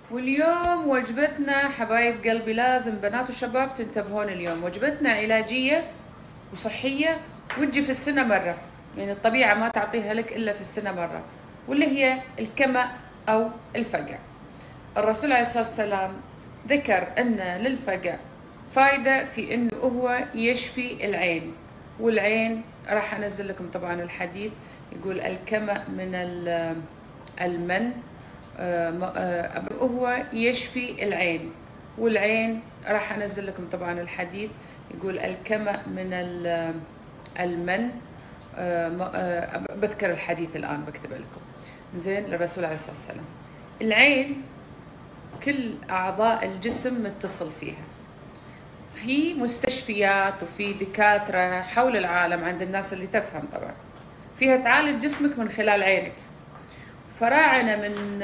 واليوم وجبتنا حبايب قلبي، لازم بنات وشباب تنتبهون. اليوم وجبتنا علاجية وصحية وتجي في السنة مرة، يعني الطبيعة ما تعطيها لك إلا في السنة مرة، واللي هي الكمأ أو الفقع. الرسول عليه الصلاة والسلام ذكر أن للفقع فايدة في أنه هو يشفي العين، والعين راح أنزل لكم طبعا الحديث يقول الكمأ من المن، هو يشفي العين، والعين راح أنزل لكم طبعا الحديث يقول الكمأ من المن. بذكر الحديث الآن بكتب لكم. زين، للرسول عليه الصلاة والسلام. العين كل أعضاء الجسم متصل فيها، في مستشفيات وفي دكاترة حول العالم عند الناس اللي تفهم طبعا فيها تعالج جسمك من خلال عينك. فراعنة من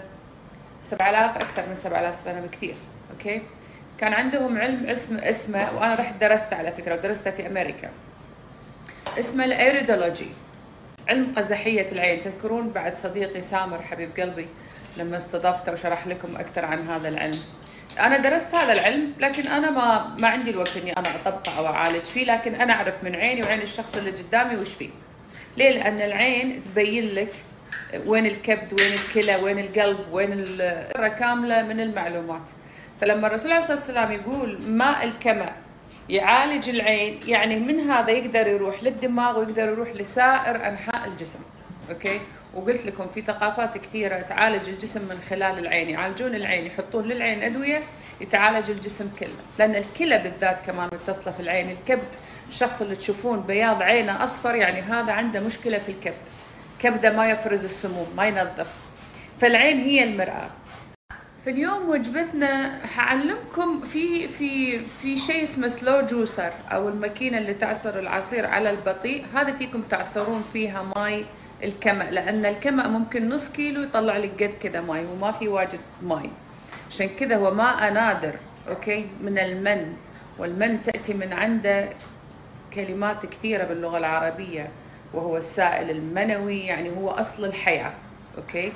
7000 أكثر من 7000 سنة بكثير، أوكي، كان عندهم علم اسمه وأنا رحت درسته على فكرة، ودرسته في أمريكا، اسمه الإيريدولوجي، علم قزحية العين. تذكرون بعد صديقي سامر حبيب قلبي لما استضفته وشرح لكم أكثر عن هذا العلم؟ أنا درست هذا العلم، لكن أنا ما عندي الوقت إني أنا أطبقه أو أعالج فيه، لكن أنا أعرف من عيني وعين الشخص اللي قدامي وش فيه. ليه؟ لأن العين تبين لك وين الكبد، وين الكلى، وين القلب، وين الذرة كاملة من المعلومات. فلما الرسول عليه الصلاة والسلام يقول ماء الكمأ يعالج العين، يعني من هذا يقدر يروح للدماغ ويقدر يروح لسائر أنحاء الجسم، أوكي؟ وقلت لكم في ثقافات كثيرة تعالج الجسم من خلال العين، يعالجون العين، يحطون للعين أدوية يتعالج الجسم كله، لأن الكلى بالذات كمان متصلة في العين. الكبد، الشخص اللي تشوفون بياض عينه أصفر يعني هذا عنده مشكلة في الكبد، كبده ما يفرز السموم، ما ينظف. فالعين هي المرآة. فاليوم وجبتنا حعلمكم في شيء اسمه سلو جوسر، او الماكينه اللي تعصر العصير على البطيء. هذا فيكم تعصرون فيها ماي الكمأ، لان الكمأ ممكن نص كيلو يطلع لك قد كذا ماي، وما في واجد ماي، عشان كذا هو ماء نادر، اوكي، من المن. والمن تأتي من عنده كلمات كثيرة باللغة العربية، وهو السائل المنوي، يعني هو أصل الحياة، أوكي.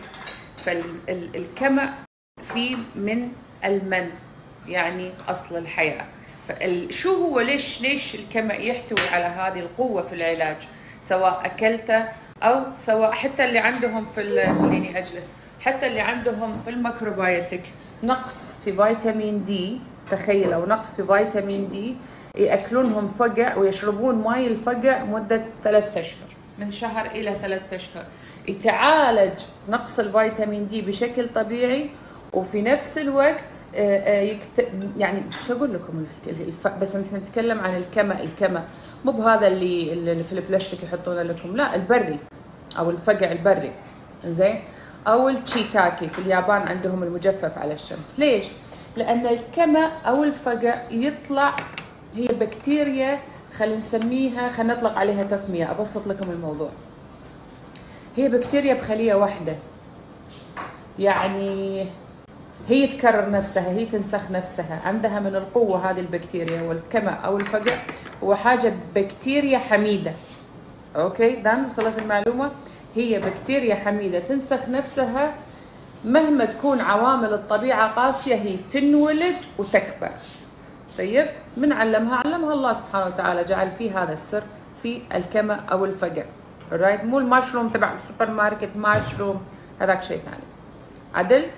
فالكمأ فيه من المن، يعني أصل الحياة. شو هو، ليش الكمأ يحتوي على هذه القوة في العلاج، سواء أكلته أو سواء حتى اللي عندهم خليني أجلس، حتى اللي عندهم في الميكروبيوتيك نقص في فيتامين دي، تخيلوا نقص في فيتامين دي، يأكلونهم فقع ويشربون ماي الفقع مدة 3 أشهر، من شهر إلى 3 أشهر، يتعالج نقص الفيتامين دي بشكل طبيعي. وفي نفس الوقت يعني شو أقول لكم، بس نحن نتكلم عن الكمأ مو بهذا اللي في البلاستيك يحطونه لكم، لا، البري أو الفقع البري، زين، أو التشيتاكي في اليابان عندهم المجفف على الشمس. ليش؟ لأن الكمأ أو الفقع يطلع، هي بكتيريا، خلينا نسميها، خلينا نطلق عليها تسمية، أبسط لكم الموضوع. هي بكتيريا بخلية واحدة، يعني هي تكرر نفسها، هي تنسخ نفسها، عندها من القوة هذه البكتيريا. والكمأ أو الفقع هو حاجة بكتيريا حميدة، أوكي، دان وصلت المعلومة؟ هي بكتيريا حميدة تنسخ نفسها، مهما تكون عوامل الطبيعة قاسية هي تنولد وتكبر. طيب، من علمها الله سبحانه وتعالى، جعل فيه هذا السر في الكمأ أو الفقع، رايت؟ مو المشروم تبع السوبر ماركت، مشروم هذاك شيء ثاني. عدل؟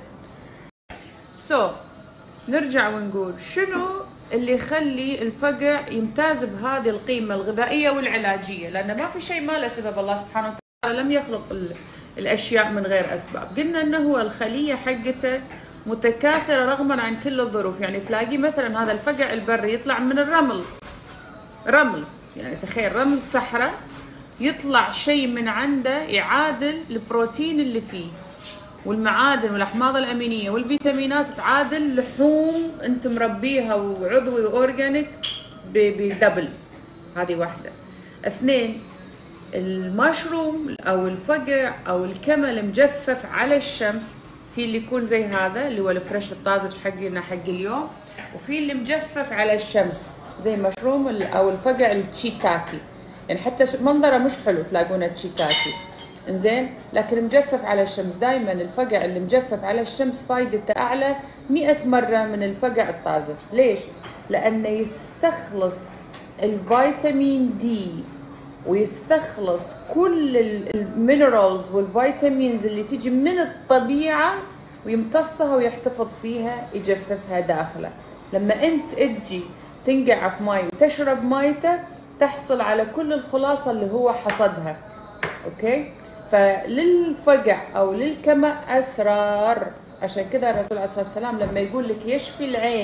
نرجع ونقول شنو اللي يخلي الفقع يمتاز بهذه القيمة الغذائية والعلاجية، لأن ما في شيء ما له سبب، الله سبحانه وتعالى لم يخلق الأشياء من غير أسباب. قلنا أنه هو الخلية حقته متكاثرة رغما عن كل الظروف، يعني تلاقي مثلا هذا الفقع البري يطلع من الرمل، رمل، يعني تخيل رمل صحراء، يطلع شيء من عنده يعادل البروتين اللي فيه، والمعادن والأحماض الأمينية والفيتامينات تعادل لحوم أنت مربيها وعضوي وأورجانيك بدبل. هذه واحدة. 2، المشروم أو الفقع أو الكمأ المجفف على الشمس، في اللي يكون زي هذا اللي هو الفريش الطازج حقنا حق اليوم، وفي اللي مجفف على الشمس زي مشروم او الفقع التشيتاكي، يعني حتى منظره مش حلو تلاقونه تشيتاكي. انزين، لكن مجفف على الشمس. دائما الفقع اللي مجفف على الشمس فايدته اعلى 100 مرة من الفقع الطازج. ليش؟ لانه يستخلص الفيتامين دي ويستخلص كل المينرالز والفيتامينز اللي تيجي من الطبيعة ويمتصها ويحتفظ فيها، يجففها داخله. لما انت تجي تنقع في ماي وتشرب مايته تحصل على كل الخلاصة اللي هو حصدها. اوكي؟ فللفقع او للكمأ اسرار. عشان كذا الرسول عليه الصلاة والسلام لما يقول لك يشفي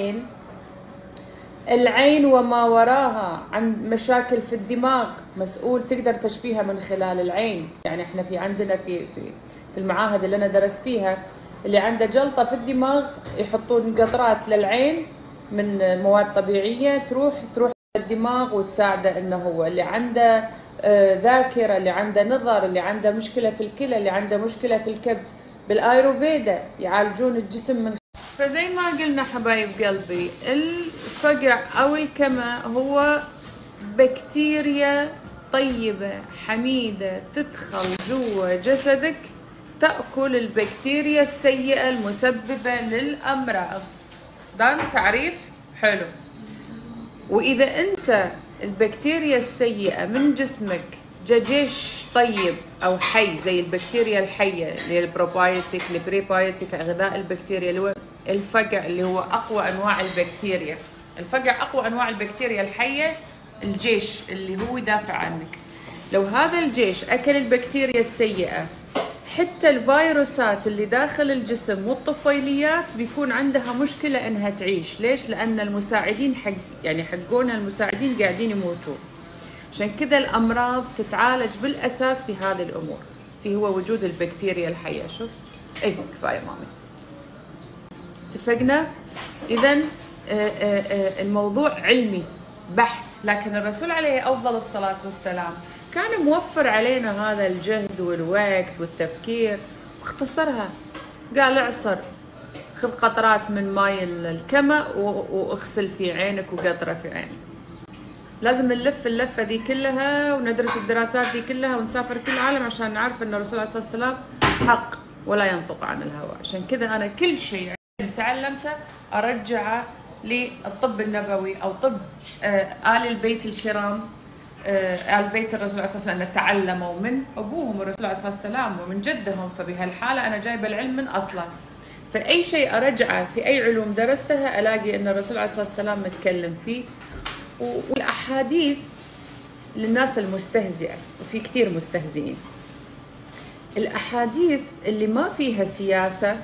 العين وما وراها عن مشاكل في الدماغ، مسؤول تقدر تشفيها من خلال العين. يعني احنا عندنا في المعاهد اللي انا درست فيها، اللي عنده جلطة في الدماغ يحطون قطرات للعين من مواد طبيعية تروح الدماغ وتساعده. انه هو اللي عنده ذاكرة، اللي عنده نظر، اللي عنده مشكلة في الكلى، اللي عنده مشكلة في الكبد، بالايروفيدا يعالجون الجسم من. فزي ما قلنا حبايب قلبي، الفقع او الكمأ هو بكتيريا طيبة حميدة تدخل جوا جسدك تأكل البكتيريا السيئة المسببة للأمراض. ده تعريف حلو. وإذا أنت البكتيريا السيئة من جسمك جيش طيب أو حي، زي البكتيريا الحية اللي هي البروبايوتيك البريبايوتيك، غذاء البكتيريا اللي هو الفقع، اللي هو أقوى أنواع البكتيريا. الفقع أقوى أنواع البكتيريا الحية، الجيش اللي هو يدافع عنك. لو هذا الجيش أكل البكتيريا السيئة، حتى الفيروسات اللي داخل الجسم والطفيليات بيكون عندها مشكلة انها تعيش. ليش؟ لان المساعدين حقونا المساعدين قاعدين يموتون. عشان كذا الامراض تتعالج بالاساس في هذه الامور، في هو وجود البكتيريا الحية. شوف ايه، كفاية مامي، اتفقنا؟ اذا الموضوع علمي بحت، لكن الرسول عليه افضل الصلاة والسلام كان موفر علينا هذا الجهد والوقت والتفكير واختصرها. قال اعصر، خذ قطرات من ماي الكمأ واغسل في عينك وقطرة في عينك. لازم نلف اللفة ذي كلها وندرس الدراسات ذي كلها ونسافر كل العالم عشان نعرف ان الرسول عليه الصلاة والسلام حق ولا ينطق عن الهوى. عشان كذا انا كل شيء تعلمته ارجعه للطب النبوي او طب آل البيت الكرام، آل بيت الرسول عليه الصلاة والسلام، تعلموا من أبوهم الرسول عليه الصلاة والسلام ومن جدهم. فبهالحالة أنا جايبة العلم من أصله. فأي شيء أرجعه في أي علوم درستها ألاقي أن الرسول عليه الصلاة والسلام متكلم فيه. والأحاديث للناس المستهزئة، وفي كثير مستهزئين، الأحاديث اللي ما فيها سياسة،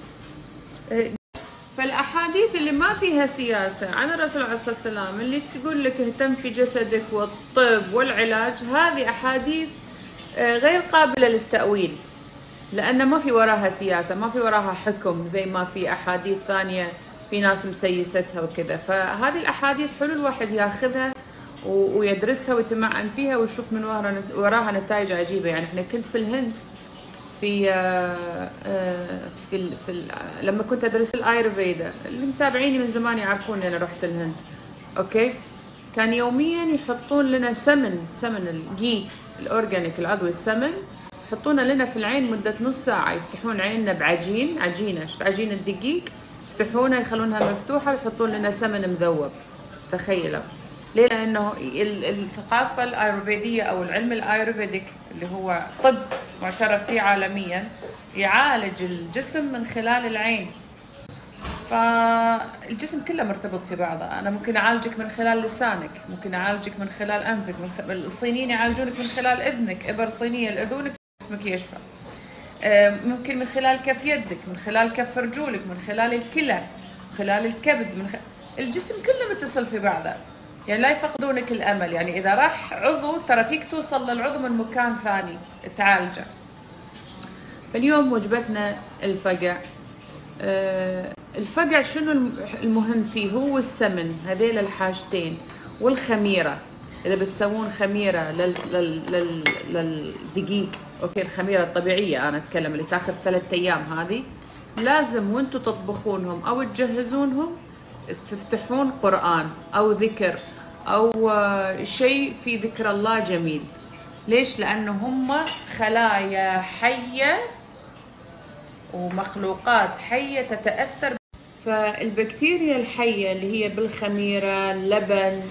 فالأحاديث اللي ما فيها سياسة عن الرسول عليه الصلاة والسلام اللي تقول لك اهتم في جسدك والطب والعلاج، هذه أحاديث غير قابلة للتأويل، لأن ما في وراها سياسة، ما في وراها حكم زي ما في أحاديث ثانية في ناس مسيستها وكذا. فهذه الأحاديث حلو الواحد ياخذها ويدرسها ويتمعن فيها ويشوف من وراها نتائج عجيبة. يعني احنا كنت في الهند لما كنت ادرس الايرفيدا، اللي متابعيني من زمان يعرفون انا رحت الهند. اوكي، كان يوميا يحطون لنا سمن الجي الاورجانيك العضوي، السمن يحطونه لنا في العين مدة نص ساعة. يفتحون عيننا عجينة عجين الدقيق، يفتحونها يخلونها مفتوحة ويحطون لنا سمن مذوب. تخيلوا ليه؟ لأنه الثقافة الآيurvédية أو العلم الآيurvédic اللي هو طب معترف فيه عالميا يعالج الجسم من خلال العين. فالجسم كله مرتبط في بعضه. أنا ممكن أعالجك من خلال لسانك، ممكن أعالجك من خلال أنفك، الصينيين يعالجونك من خلال إذنك، إبر صينية لأذنك جسمك يشفى. ممكن من خلال كف يدك، من خلال كف رجولك، من خلال الكلى، من خلال الكبد، الجسم كله متصل في بعضه. يعني لا يفقدونك الأمل. يعني إذا راح عضو ترى فيك توصل للعضو من مكان ثاني تعالجه. فاليوم وجبتنا الفقع. الفقع شنو المهم فيه؟ هو السمن، هذيل الحاجتين، والخميرة. إذا بتسوون خميرة للدقيق، أوكي، الخميرة الطبيعية أنا أتكلم اللي تاخذ 3 أيام، هذه لازم وانتوا تطبخونهم أو تجهزونهم تفتحون قرآن أو ذكر أو شيء في ذكر الله جميل. ليش؟ لانه هم خلايا حيه ومخلوقات حيه تتاثر. فالبكتيريا الحيه اللي هي بالخميره، اللبن،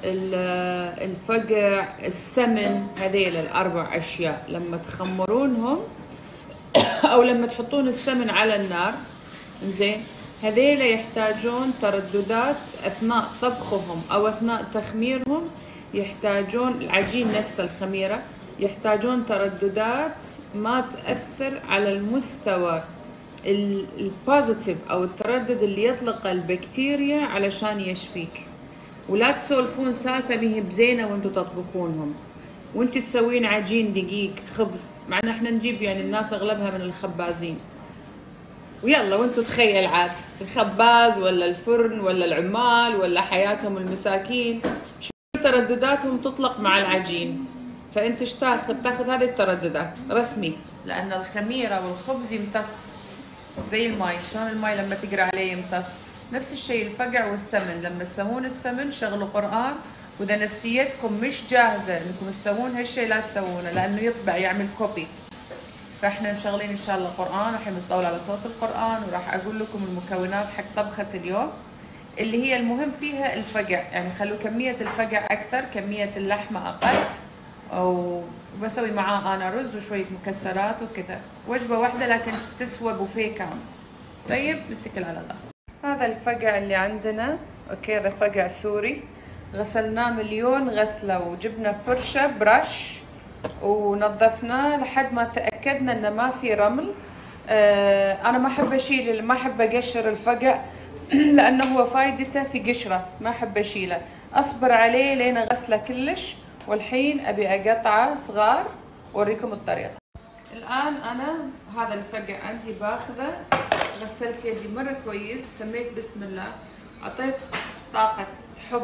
الفقع، السمن، هذيل الاربع اشياء لما تخمرونهم او لما تحطون السمن على النار، زين، هذيلا يحتاجون ترددات اثناء طبخهم او اثناء تخميرهم، يحتاجون العجين نفس الخميره، يحتاجون ترددات ما تاثر على المستوى البوزيتيف او التردد اللي يطلقه البكتيريا علشان يشفيك. ولا تسولفون سالفه به بزينه وانتم تطبخونهم، وانت تسوين عجين دقيق خبز، مع ان احنا نجيب يعني الناس اغلبها من الخبازين، ويلا وانتم تخيل عاد الخباز ولا الفرن ولا العمال ولا حياتهم المساكين شو تردداتهم تطلق مع العجين. فانت ايش تاخذ هذه الترددات رسمي، لان الخميره والخبز يمتص زي الماي. شلون الماي لما تقرا عليه يمتص؟ نفس الشيء الفقع والسمن. لما تسوون السمن شغلوا قرآن، واذا نفسيتكم مش جاهزه انكم تسوون هالشيء لا تسوونه، لانه يطبع يعمل كوبي. فاحنا مشغلين ان شاء الله قرآن، راح نطول على صوت القرآن، وراح اقول لكم المكونات حق طبخة اليوم اللي هي المهم فيها الفقع. يعني خلوا كمية الفقع اكثر، كمية اللحمة اقل، وبسوي معاه انا رز وشوية مكسرات وكذا. وجبة واحدة لكن تسوى بوفيه كامل. طيب نتكل على الله. هذا الفقع اللي عندنا، اوكي، هذا فقع سوري، غسلناه مليون غسلة، وجبنا فرشة برش ونظفناه لحد ما تأكدنا انه ما في رمل. انا ما احب اشيل، ما احب اقشر الفقع لانه هو فايدته في قشره، ما احب اشيله، اصبر عليه لين اغسله كلش. والحين ابي اقطعه صغار واوريكم الطريقه. الان انا هذا الفقع عندي باخذه، غسلت يدي مره كويس، سميت بسم الله، اعطيت طاقه حب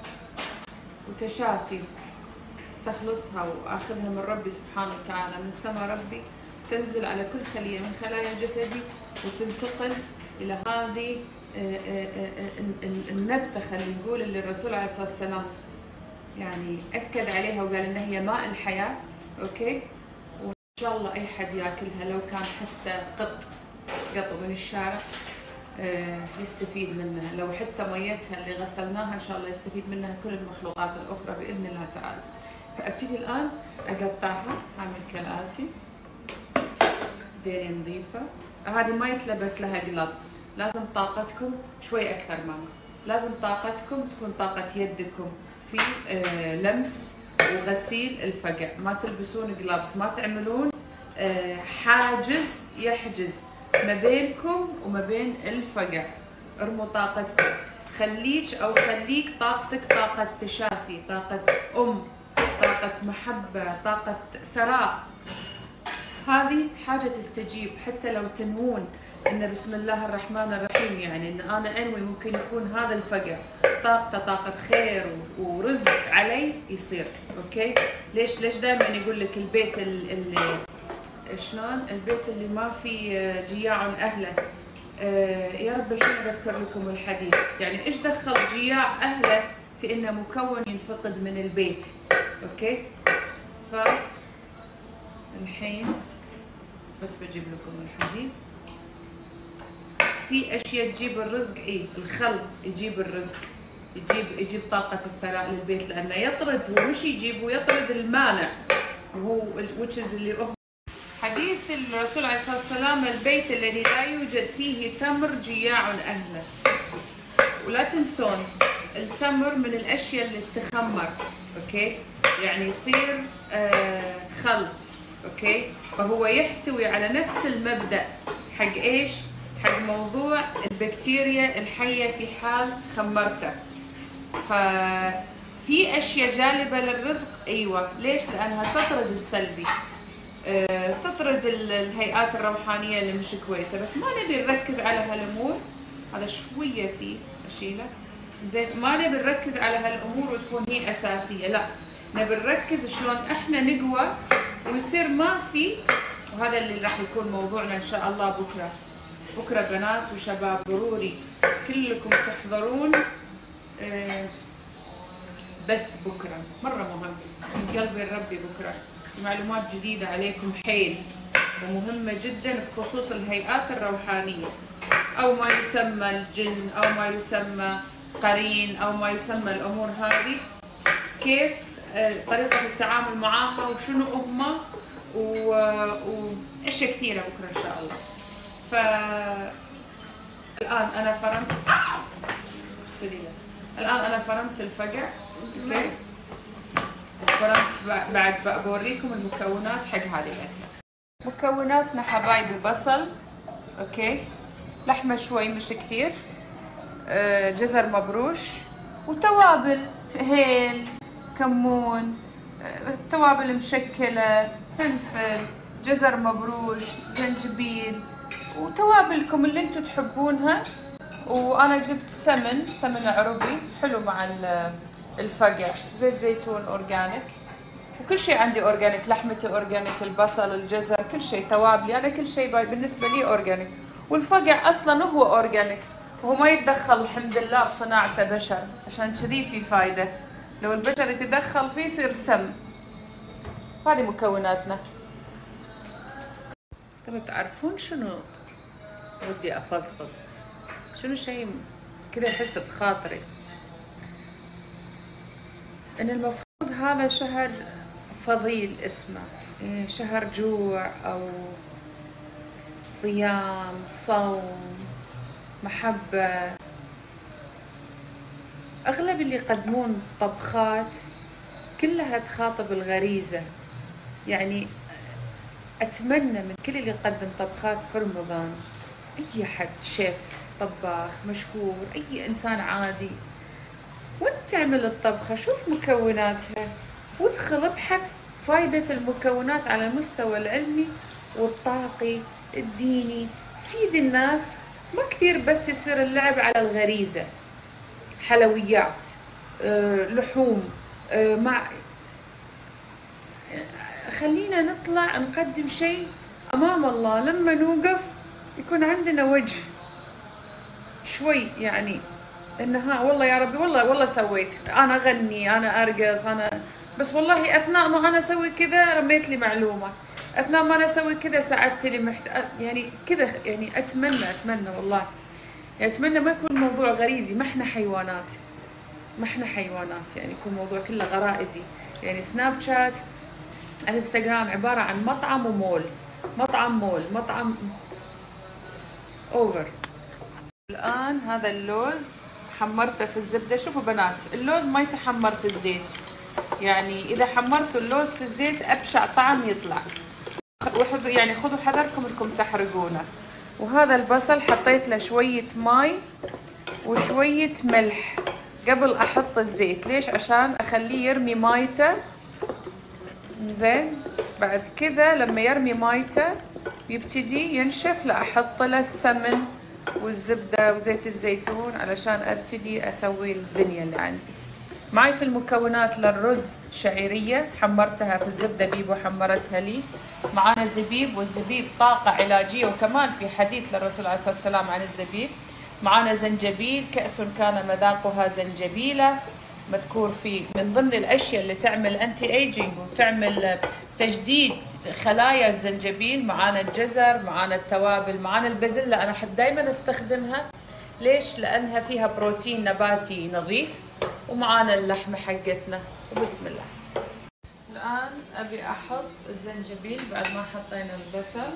وتشافي استخلصها واخذها من ربي سبحانه وتعالى، من سما ربي، تنزل على كل خليه من خلايا جسدي وتنتقل الى هذه النبته، خلينا نقول، اللي الرسول عليه الصلاه والسلام يعني اكد عليها وقال ان هي ماء الحياه. اوكي، وان شاء الله اي حد ياكلها لو كان حتى قط من الشارع يستفيد منها، لو حتى ميتها اللي غسلناها ان شاء الله يستفيد منها كل المخلوقات الاخرى باذن الله تعالى. فابتدي الان اقطعها، اعمل كالاتي، ديري نظيفه. هذه ما يتلبس لها جلافز، لازم طاقتكم شوي اكثر ماما، لازم طاقتكم تكون طاقه يدكم في لمس وغسيل الفقع، ما تلبسون جلافز، ما تعملون حاجز يحجز ما بينكم وما بين الفقع. ارموا طاقتكم، خليك طاقتك طاقة تشافي، طاقة طاقة محبة، طاقة ثراء. هذه حاجة تستجيب، حتى لو تنوون ان بسم الله الرحمن الرحيم، يعني ان انا انوي ممكن يكون هذا الفقع طاقته طاقة خير ورزق علي يصير. اوكي، ليش دائما يقول لك البيت اللي شلون البيت اللي ما في جياع اهله. يا رب الحين بذكر لكم الحديث، يعني ايش دخل جياع اهله في انه مكون ينفقد من البيت. اوكي، الحين بس بجيب لكم الحديد. في اشياء تجيب الرزق، الخل يجيب الرزق، يجيب طاقة الثراء للبيت، لانه يطرد، هو مش يجيب، ويطرد المانع، وهو وتشز اللي هو حديث الرسول عليه الصلاة والسلام: البيت الذي لا يوجد فيه تمر جياع أهله. ولا تنسون التمر من الأشياء اللي تخمر، أوكي؟ يعني يصير خل، أوكي؟ فهو يحتوي على نفس المبدأ حق إيش؟ حق موضوع البكتيريا الحية في حال خمرته. ففي أشياء جالبة للرزق، أيوة، ليش؟ لأنها تطرد السلبي، تطرد الهيئات الروحانية اللي مش كويسة، بس ما نبي نركز على هالأمور. هذا شوية فيه أشيله، زين، ما نبي نركز على هالأمور وتكون هي أساسية، لا، نبي نركز شلون إحنا نقوى ويصير ما في. وهذا اللي راح يكون موضوعنا إن شاء الله بكرة بنات وشباب، ضروري كلكم تحضرون بث بكرة مرة مهم من قلبي لربي بكرة، معلومات جديدة عليكم حيل ومهمة جدا بخصوص الهيئات الروحانية أو ما يسمى الجن أو ما يسمى قرين أو ما يسمى الأمور هذه، كيف طريقة التعامل معاها وشنو هم وأشياء كثيرة بكرة إن شاء الله. فالآن أنا فرمت الآن أنا فرمت الفقع، أوكي؟ فرمت بعد بوريكم المكونات حق هذه الأكلة. مكوناتنا حبايبي بصل، أوكي؟ لحمة شوي مش كثير، جزر مبروش وتوابل، هيل، كمون، توابل مشكلة، فلفل، جزر مبروش، زنجبيل وتوابلكم اللي انتم تحبونها. وانا جبت سمن عربي حلو مع الفقع، زيت زيتون اورجانيك، وكل شيء عندي اورجانيك، لحمتي اورجانيك، البصل، الجزر، كل شيء، توابلي انا كل شيء بالنسبه لي اورجانيك، والفقع اصلا هو اورجانيك وهو ما يتدخل الحمد لله بصناعته بشر، عشان كذي في فايده، لو البشر يتدخل فيه يصير سم. هذه مكوناتنا. طبعا تعرفون شنو ودي افضفض، شنو شيء كذا يحس بخاطري، ان المفروض هذا شهر فضيل اسمه، شهر جوع او صيام، صوم، محبة. اغلب اللي يقدمون طبخات كلها تخاطب الغريزة، يعني اتمنى من كل اللي يقدم طبخات في رمضان، اي حد شيف طباخ مشهور، اي انسان عادي، وانت تعمل الطبخة شوف مكوناتها وادخل ابحث فايدة المكونات على المستوى العلمي والطاقي الديني، فيد الناس، ما كثير بس يصير اللعب على الغريزة، حلويات، لحوم، مع خلينا نطلع نقدم شيء امام الله، لما نوقف يكون عندنا وجه شوي، يعني انها والله يا ربي والله سويت، انا اغني، انا ارقص، انا بس والله اثناء ما انا اسوي كذا رميت لي معلومه، اثناء ما انا اسوي كذا ساعدت لي يعني كذا، يعني اتمنى والله، يعني اتمنى ما يكون الموضوع غريزي، ما احنا حيوانات، يعني يكون الموضوع كله غرائزي، يعني سناب شات، الانستغرام عباره عن مطعم ومول، مطعم اوفر. الان هذا اللوز حمرته في الزبده، شوفوا بنات اللوز ما يتحمر في الزيت، يعني اذا حمرتوا اللوز في الزيت ابشع طعم يطلع، يعني خذوا حذركم انكم تحرقونه. وهذا البصل حطيت له شويه ماي وشويه ملح قبل احط الزيت، ليش؟ عشان اخليه يرمي مايته، زين؟ بعد كذا لما يرمي مايته يبتدي ينشف، لا احط له السمن والزبده وزيت الزيتون علشان ابتدي اسوي الدنيا اللي عندي. معي في المكونات للرز شعيريه حمرتها في الزبده، بيبو حمرتها لي، معانا زبيب، والزبيب طاقه علاجيه، وكمان في حديث للرسول عليه الصلاه والسلام عن الزبيب. معانا زنجبيل، كأس كان مذاقها زنجبيله، مذكور في من ضمن الاشياء اللي تعمل انتي ايجينج وتعمل تجديد خلايا الزنجبيل. معانا الجزر، معانا التوابل، معانا البازيلا، انا احب دائما استخدمها، ليش؟ لانها فيها بروتين نباتي نظيف. ومعانا اللحمه حقتنا، وبسم الله. الان ابي احط الزنجبيل بعد ما حطينا البصل،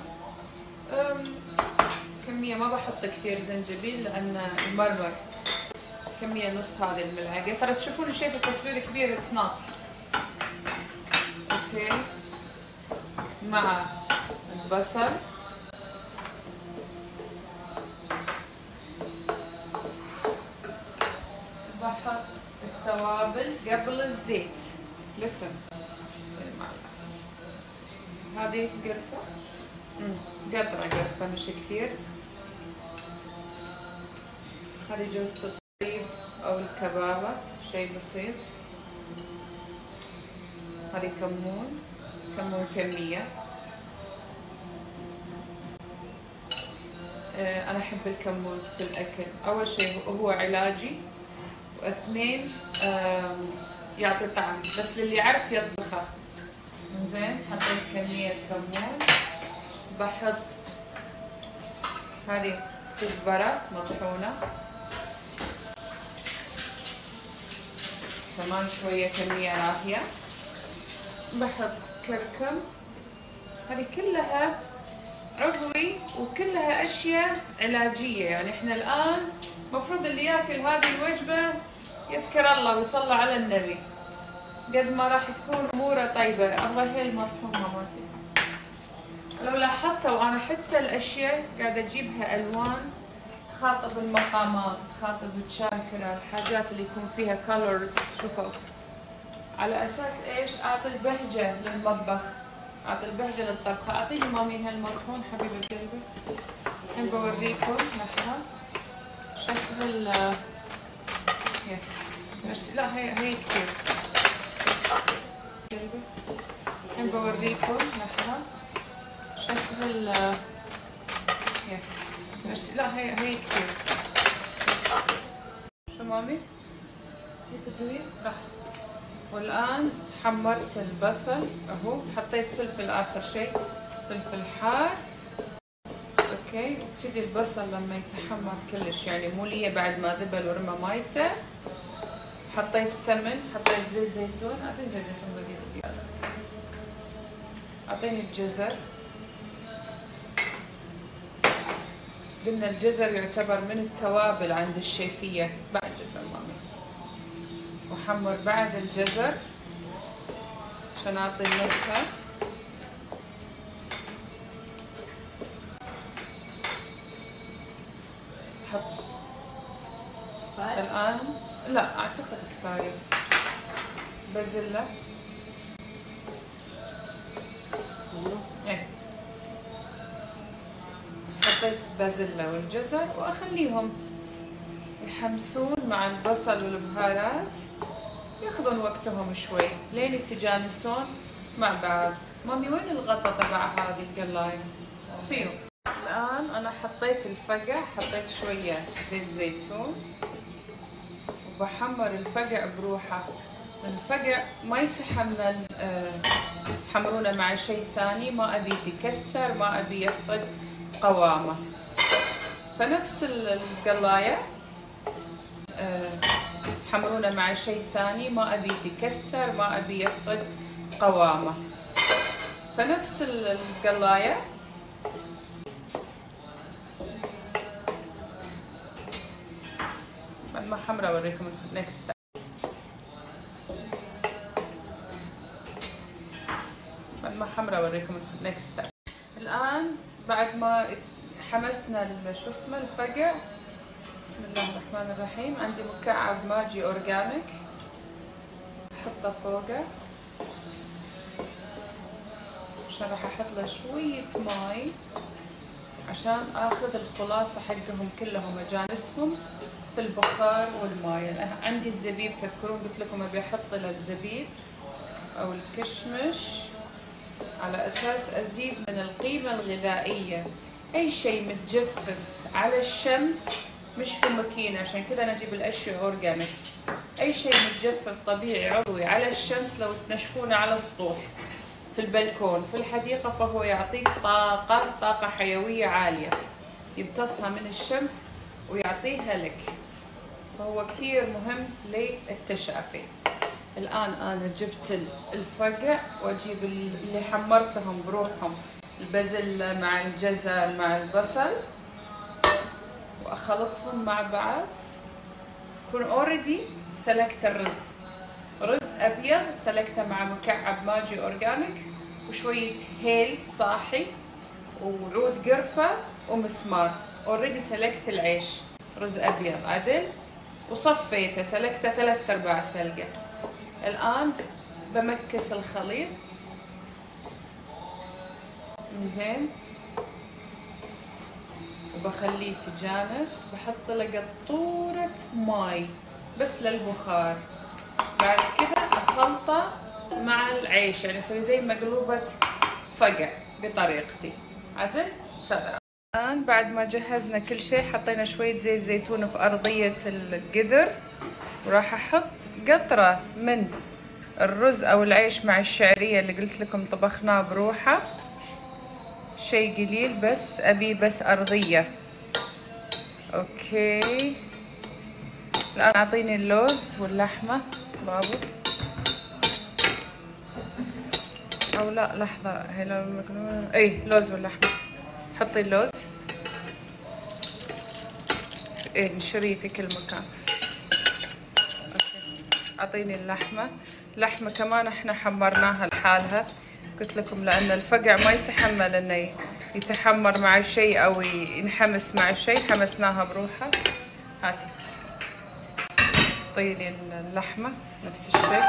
كميه ما بحط كثير زنجبيل لان المرمر، كميه نص هذه الملعقه، ترى تشوفون الشيء في التصوير كبير، اتس نوت اوكي. مع البصل بحط التوابل قبل الزيت، لسن هذه قرفة، قرفة مش كثير، هذه جوزة الطيب او الكبابة، شيء بسيط، هذه كمون كمية، انا احب الكمون في الاكل، اول شيء هو علاجي، واثنين يعطي طعم، بس للي يعرف يطبخه. زين حطيت كمية كمون، بحط هذه كزبرة مطحونة، كمان شوية كمية راهية، بحط كركم. هذه كلها عضوي وكلها اشياء علاجية، يعني احنا الان المفروض اللي ياكل هذه الوجبة يذكر الله ويصلى على النبي، قد ما راح تكون اموره طيبة. الله هيل مطحون ماماتي. لو لاحظتوا انا حتى الاشياء قاعدة اجيبها الوان تخاطب المقامات، تخاطب الشاكرا، الحاجات اللي يكون فيها كولرز. شوفوا على اساس ايش؟ اعطي البهجة للمطبخ، اعطي البهجة للطبخة. اعطيني مامي هالمطحون حبيبة قلبي. الحين بوريكم لحظة شكل يس. لا هي كثير. الحين بوريكم لحظة شكل يس. لا هي كثير. شو مامي؟ هي تدوير؟ راح. والآن حمرت البصل اهو، حطيت فلفل آخر شيء، فلفل حار. اوكي، وابتدي البصل لما يتحمر كلش، يعني مو لي بعد ما ذبل ورمى مايته. حطيت سمن، حطيت زيت زيتون، اعطيني زيت زيتون بزيد زيادة. اعطيني الجزر، قلنا الجزر يعتبر من التوابل عند الشيفية. بعد الجزر مامي، وحمر بعد الجزر عشان اعطي النكهة. حط الآن، لا اعتقد كفاية. بازلة، ايه حطيت بازلة والجزر واخليهم يحمسون مع البصل والبهارات، ياخذون وقتهم شوي لين يتجانسون مع بعض. مامي وين الغطا تبع هذه القلاية؟ سيو. الآن أنا حطيت الفقع، حطيت شوية زيت زيتون وبحمر الفقع بروحه. الفقع ما يتحمل حمرونه مع شيء ثاني، ما أبي يتكسر، ما أبي يفقد قوامه. فنفس القلاية حمرونه مع شيء ثاني، ما أبي يتكسر، ما أبي يفقد قوامه. فنفس القلاية بعد ما حمرة اوريكم نكست. بعد ما حمرة اوريكم نكست. الآن بعد ما حمسنا شو اسمه الفقع، بسم الله الرحمن الرحيم، عندي مكعب ماجي اورجانيك احطه فوقه عشان راح احط له شوية ماي عشان اخذ الخلاصة حقهم كلهم اجانسهم في البخار والماي. عندي الزبيب، تذكرون قلت لكم ابي احط له الزبيب او الكشمش على اساس ازيد من القيمة الغذائية. اي شيء متجفف على الشمس مش في ماكينة، عشان كذا انا اجيب الاشياء اورجانيك. اي شيء متجفف طبيعي عضوي على الشمس لو تنشفونه على سطوح في البلكون في الحديقة فهو يعطيك طاقة حيوية عالية، يمتصها من الشمس ويعطيها لك، فهو كثير مهم للتشافي. الآن أنا جبت الفقع وأجيب اللي حمرتهم بروحهم، البازلة مع الجزر مع البصل، وأخلطهم مع بعض. كون اوريدي سلكت الرز، رز أبيض سلكته مع مكعب ماجي أورجانيك وشوية هيل صاحي وعود قرفة ومسمار. اوريدي سلكت العيش رز أبيض عدل وصفيته، سلكته 3/4 سلقة. الآن بمكس الخليط زين وبخليه يتجانس. بحط له قطورة ماي بس للبخار، بعد كذا اخلطه مع العيش، يعني اسوي زي مقلوبة فقع بطريقتي عدل. تمام. الآن بعد ما جهزنا كل شيء حطينا شوية زيت زيتون في أرضية القدر، وراح أحط قطرة من الرز او العيش مع الشعرية اللي قلت لكم طبخناه بروحه، شيء قليل بس ابي بس ارضية. اوكي الان اعطيني اللوز واللحمة بابو، او لا لحظة هي اي لوز واللحمة، حطي اللوز ايه نشريه في كل مكان. اوكي اعطيني اللحمة، اللحمة كمان احنا حمرناها لحالها، قلت لكم لان الفقع ما يتحمل انه يتحمر مع شيء او ينحمس مع شيء، حمسناها بروحها. هاتي طيلي اللحمة نفس الشيء.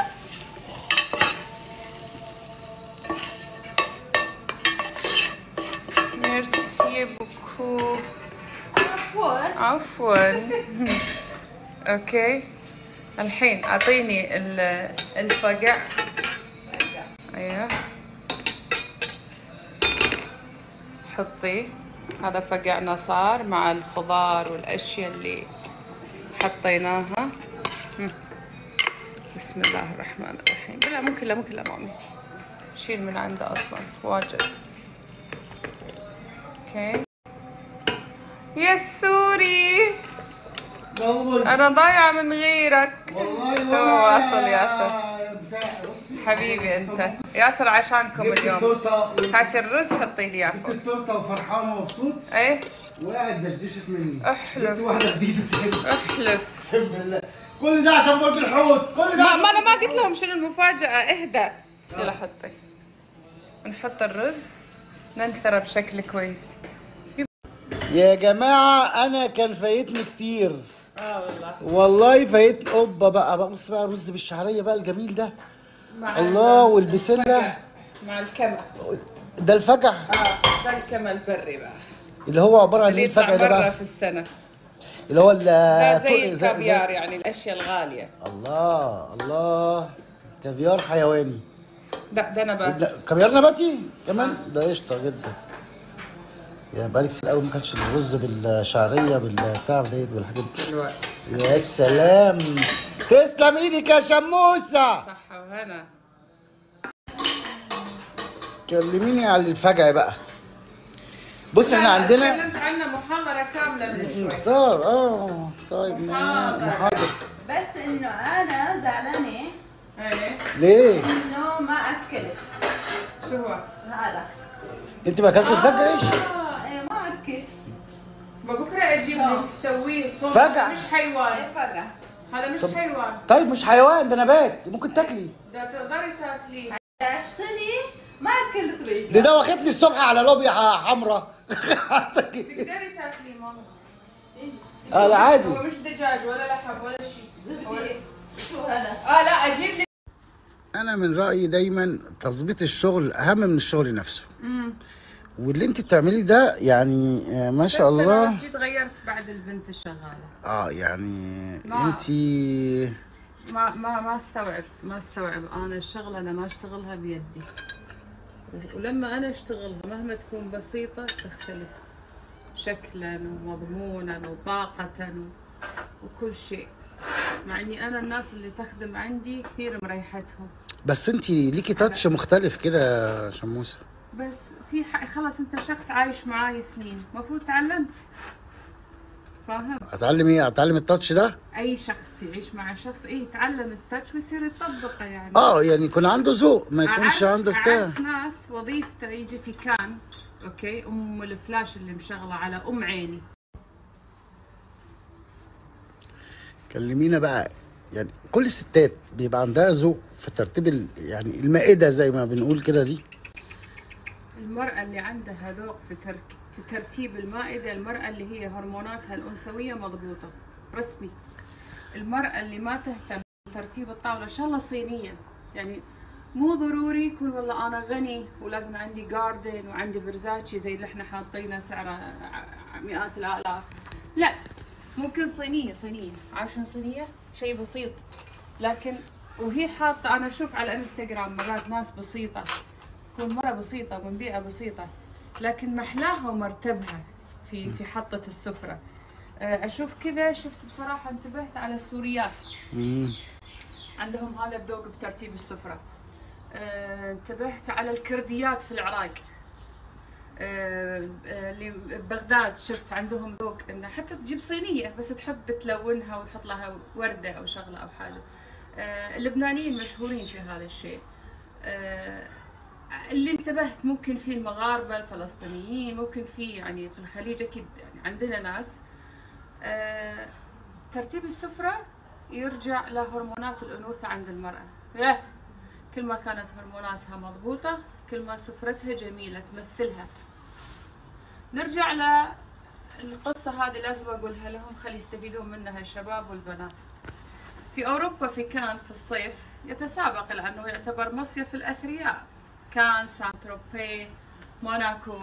ميرسي بوكو. عفوا. اوكي الحين اعطيني الفقع. ايوه حطي، هذا فقعنا صار مع الخضار والاشياء اللي حطيناها. بسم الله الرحمن الرحيم. لا مو كله مو كله مامي، شيل من عنده اصلا واجد. اوكي يا سوري انا ضايعه من غيرك. والله واصل ياسر حبيبي انت ياسر عشانكم اليوم. هاتي الرز حطي لي اياه. جبت التورته وفرحانه ومبسوط. ايه وقاعد دشدشت مني. احلف. جبت واحده جديده تاني. احلف. اقسم بالله كل ده عشان برج الحوت، كل ده ما انا ما قلت لهم شنو المفاجأة. اهدى. يلا حطي. نحط الرز ننثره بشكل كويس. يا جماعه انا كان فايتني كتير. والله والله فايتني. اوبا بقى بص بقى الرز بالشعريه بقى الجميل ده. الله والبسله مع الكمى. ده الفجع. ده الكمى البري بقى اللي هو عباره عن ايه اللي الفجع ده مرة بقى؟ في السنة. اللي هو ده زي الكافيار يعني الاشياء الغالية. الله الله كافيار حيواني. ده نباتي. كافيار نباتي كمان. ده قشطه جدا. يا بقالي كتير قوي ما كانش الرز بالشعريه بالبتاع ديت والحاجات دي. يا سلام تسلم ايدك يا شموسه. صحة وهنا. كلميني على الفجع بقى. بص احنا عندنا اتكلمت عنه محاضرة كاملة من شوي. مختار طيب محاضر. بس انه انا زعلانه. ايه ليه؟ انه ما اكلت. شو هو؟ هذا انت ما اكلت الفجع ايش؟ ايه ما اكلت. بكره اجيب لك تسويه صوت. فجع. مش حيوان. ايه فقع. هذا مش حيوان. طيب مش حيوان ده نبات ممكن تاكلي. ده تقدري تاكليه. 11 سنه ما اكلت ريق. ده واخدني الصبح على لوبيا حمراء. تقدري تاكليه ماما. لا عادي. هو مش دجاج ولا لحم ولا شيء. شو هذا؟ لا اجيب لك. انا من رايي دايما تظبيط الشغل اهم من الشغل نفسه. واللي انت بتعمليه ده يعني ما شاء الله. انا جيت غيرت بعد البنت الشغاله. يعني ما انت ما استوعب انا الشغله انا ما اشتغلها بيدي، ولما انا اشتغلها مهما تكون بسيطه تختلف شكلا ومضمونا وطاقه وكل شيء. مع اني انا الناس اللي تخدم عندي كثير مريحتهم. بس انت ليكي تاتش مختلف كده يا شموسه. بس في خلص انت شخص عايش معاي سنين، المفروض تعلمت. فاهم؟ اتعلم ايه؟ اتعلم التاتش ده؟ اي شخص يعيش مع شخص يتعلم التاتش ويصير يطبقه يعني. يعني يكون عنده ذوق ما يكونش عنده بتاع. اعرف ناس وظيفته يجي في كان اوكي ام الفلاش اللي مشغله على عيني. كلمينا بقى. يعني كل الستات بيبقى عندها ذوق في ترتيب يعني المائده زي ما بنقول كده دي. المرأة اللي عندها ذوق في ترتيب المائدة، المرأة اللي هي هرموناتها الأنثوية مضبوطة رسمي. المرأة اللي ما تهتم بترتيب الطاولة إن شاء الله صينية، يعني مو ضروري يكون والله أنا غني ولازم عندي جاردن وعندي فيرزاتشي زي اللي احنا حاطينه سعره مئات الآلاف. لا، ممكن صينية. عارف شنو صينية؟ شيء بسيط، لكن وهي حاطة. أنا أشوف على الانستغرام مرات ناس بسيطة، تكون مرة بسيطة من بيئة بسيطة لكن محلاها ومرتبها في حطة السفرة. أشوف كذا. شفت بصراحة انتبهت على السوريات. عندهم هذا الذوق بترتيب السفرة. انتبهت على الكرديات في العراق. اللي ببغداد شفت عندهم ذوق انه حتى تجيب صينيه بس تحب تلونها وتحط لها ورده او شغله او حاجه. اللبنانيين مشهورين في هذا الشيء. اللي انتبهت ممكن في المغاربه الفلسطينيين، ممكن في يعني في الخليج اكيد يعني عندنا ناس. ترتيب السفره يرجع لهرمونات الانوثه عند المراه. كل ما كانت هرموناتها مضبوطه كل ما سفرتها جميله تمثلها. نرجع للقصه هذه لازم اقولها لهم، خلي يستفيدون منها الشباب والبنات. في اوروبا في كان في الصيف يتسابق لانه يعتبر مصيف الاثرياء. كان سانتروبي، موناكو،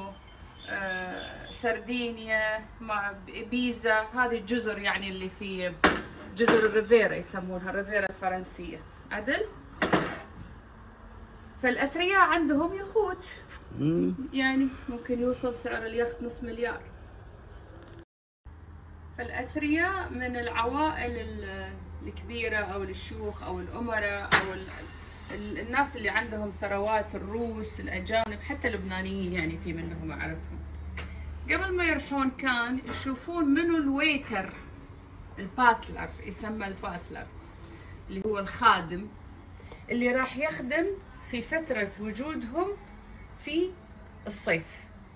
سردينيا، بيزا، هذه الجزر يعني اللي في جزر الريفيرا يسمونها الريفيرا الفرنسيه. عدل؟ فالاثرياء عندهم يخوت يعني ممكن يوصل سعر اليخت $500,000. فالاثرياء من العوائل الكبيره او الشيوخ او الامراء او الناس اللي عندهم ثروات، الروس، الاجانب، حتى اللبنانيين يعني في منهم اعرفهم. قبل ما يروحون كان يشوفون منو الويتر، الباتلر يسمى الباتلر اللي هو الخادم اللي راح يخدم في فترة وجودهم في الصيف.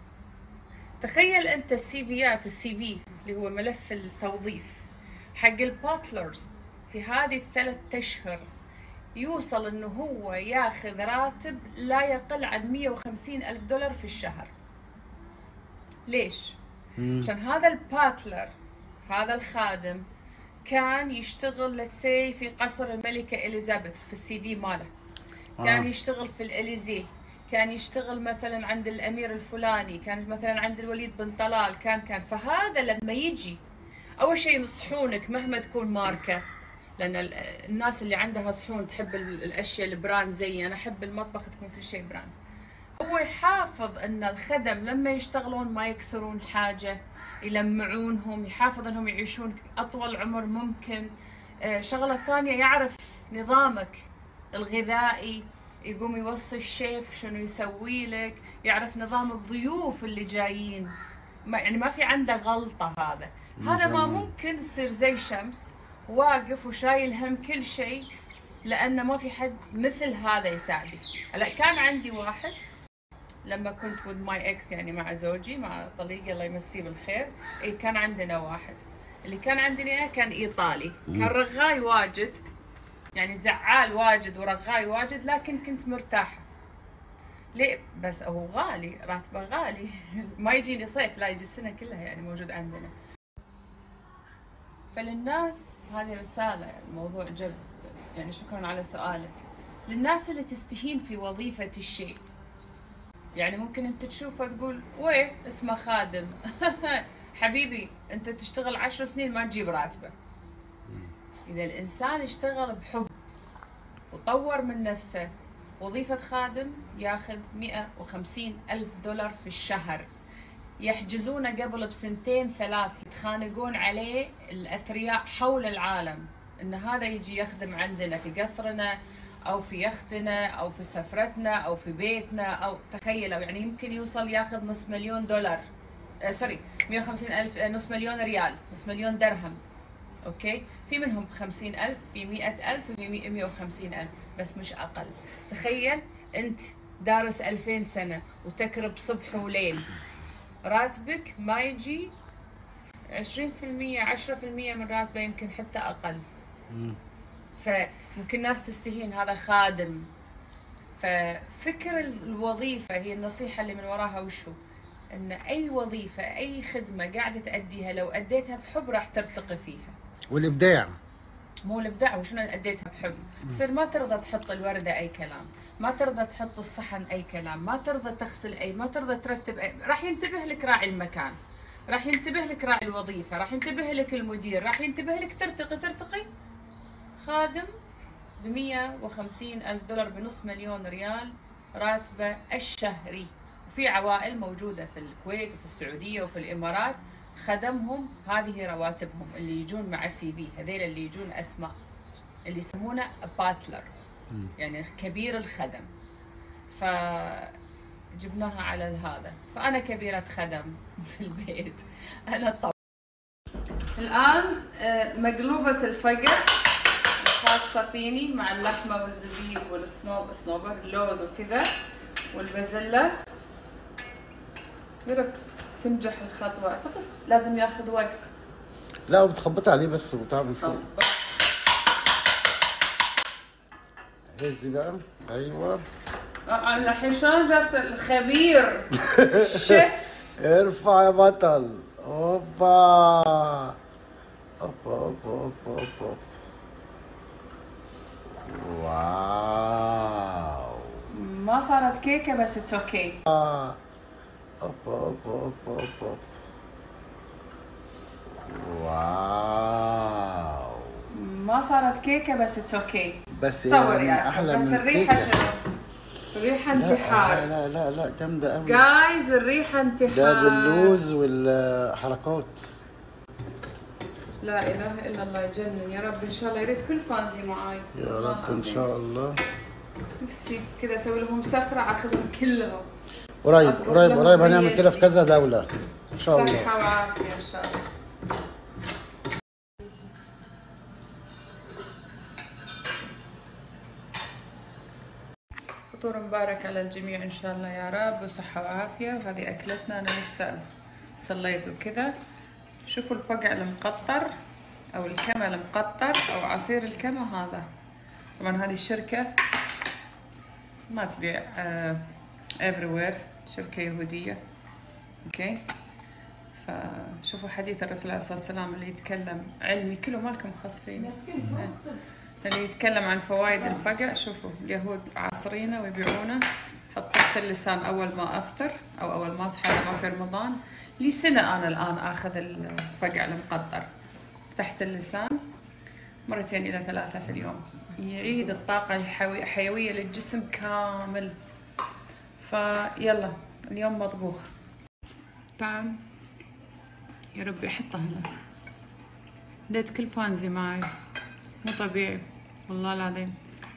تخيل انت السي في اللي هو ملف التوظيف حق الباتلرز في هذه ال3 أشهر يوصل انه هو ياخذ راتب لا يقل عن $150,000 في الشهر. ليش؟ عشان هذا الباتلر، هذا الخادم كان يشتغل لتسي في قصر الملكة إليزابيث في السي في ماله. كان يشتغل في الإليزيه، كان يشتغل مثلا عند الأمير الفلاني، كان مثلا عند الوليد بن طلال، كان فهذا لما يجي أول شيء يصحونك مهما تكون ماركة، لأن الناس اللي عندها صحون تحب الأشياء البراند زي أنا أحب المطبخ تكون كل شيء براند. هو يحافظ أن الخدم لما يشتغلون ما يكسرون حاجة، يلمعونهم، يحافظ أنهم يعيشون أطول عمر ممكن. شغلة ثانية يعرف نظامك الغذائي، يقوم يوصي الشيف شنو يسوي لك، يعرف نظام الضيوف اللي جايين، يعني ما في عنده غلطة. هذا ما ممكن يصير زي شمس واقف وشايل هم كل شيء، لأنه ما في حد مثل هذا يساعدك. هلا كان عندي واحد لما كنت with my ex يعني مع زوجي مع طليقي الله يمسيه بالخير، كان عندنا واحد اللي كان عندنا كان إيطالي، كان رغاي واجد يعني زعال واجد ورغاي واجد، لكن كنت مرتاحة. ليه؟ بس هو غالي، راتبه غالي ما يجيني صيف، لا يجي السنة كلها يعني موجود عندنا. فللناس هذه رسالة، الموضوع جد يعني شكرا على سؤالك. للناس اللي تستهين في وظيفة الشيء، يعني ممكن انت تشوفه تقول ويه اسمه خادم حبيبي انت تشتغل 10 سنين ما تجيب راتبه. إذا الإنسان اشتغل بحب وطور من نفسه، وظيفة خادم ياخذ $150,000 في الشهر. يحجزونه قبل بسنتين 3 يتخانقون عليه الأثرياء حول العالم إن هذا يجي يخدم عندنا في قصرنا أو في يختنا أو في سفرتنا أو في بيتنا، أو تخيلوا يعني يمكن يوصل ياخذ $500,000 سوري 150,000 $500,000 $500,000 درهم. اوكي، في منهم ب50,000، في 100,000، وفي 150,000 بس مش اقل. تخيل انت دارس 2000 سنة وتكرب صبح وليل، راتبك ما يجي 20%، 10% من راتبه، يمكن حتى اقل. فممكن ناس تستهين هذا خادم. ففكر الوظيفة هي النصيحة اللي من وراها وشو؟ ان اي وظيفة اي خدمة قاعدة تأديها لو اديتها بحب راح ترتقي فيها. والابداع، مو الابداع وشنو اديتها بحب. تصير ما ترضى تحط الوردة اي كلام، ما ترضى تحط الصحن اي كلام، ما ترضى تغسل اي، ما ترضى ترتب اي. راح ينتبه لك راعي المكان، راح ينتبه لك راعي الوظيفة، راح ينتبه لك المدير، راح ينتبه لك ترتقي. خادم $150,000 ب$500,000 راتبه الشهري. وفي عوائل موجودة في الكويت وفي السعودية وفي الإمارات خدمهم هذه رواتبهم اللي يجون مع CV، هذيل اللي يجون أسماء اللي يسمونه باتلر، يعني كبير الخدم. فجبناها على هذا، فأنا كبيرة خدم في البيت. أنا الطبخ. الآن مقلوبة الفقع الخاصة فيني مع اللحمة والزبيب والصنوبر اللوز وكذا والبازلة. يا رب تنجح الخطوة، أعتقد لازم ياخذ وقت. لا وبتخبط عليه بس وتعمل فوق. هزي بقى. ايوه الحين شلون جالس الخبير الشيف. ارفع يا بطل. اوبا اوبا اوبا اوبا اوبا. واو ما صارت كيكة بس اتس اوكي. اوبا اوبا اوبا اوبا. واو ما صارت كيكة بس اتس اوكي. بس صور يعني يا احلى بس من الريحة الكيكة. شنو؟ الريحة انتحار. لا لا لا جامدة قوي جايز الريحة انتحار. ده باللوز والحركات. لا اله الا الله يجنن. يا رب ان شاء الله يريد كل فانزي معاي. يا رب ان شاء الله. نفسي كذا اسوي لهم سفرة اخذهم كلهم. قريب هنعمل كده في كذا دولة ان شاء الله. صحة وعافية ان شاء الله. فطور مبارك على الجميع ان شاء الله يا رب، وصحة وعافية. وهذه اكلتنا. انا لسه صليت وكذا. شوفوا الفقع المقطر او الكمى المقطر او عصير الكمى هذا. طبعا هذه الشركة ما تبيع everywhere، شركة يهودية. اوكي. فشوفوا حديث الرسول عليه الصلاة والسلام اللي يتكلم علمي كله، مالكم خاص فيني، اللي يتكلم عن فوائد الفقع. شوفوا اليهود عصرينه ويبيعونه. حط تحت اللسان اول ما افطر او اول ما اصحى لما في رمضان. لي سنة انا الان اخذ الفقع المقطر تحت اللسان 2 إلى 3 في اليوم. يعيد الطاقة الحيوية للجسم كامل. فيلا اليوم مطبوخ. طعم يا ربي احطه هنا. ديت كل فانزي معي، مو طبيعي والله العظيم.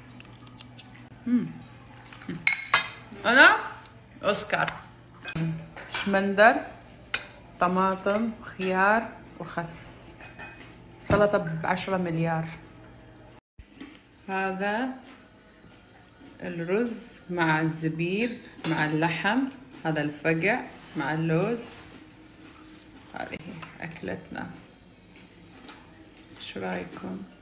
انا اوسكار. شمندر، طماطم، خيار وخس. سلطة ب10 مليار. هذا الرز مع الزبيب مع اللحم. هذا الفقع مع اللوز. هذه أكلتنا. شو رأيكم؟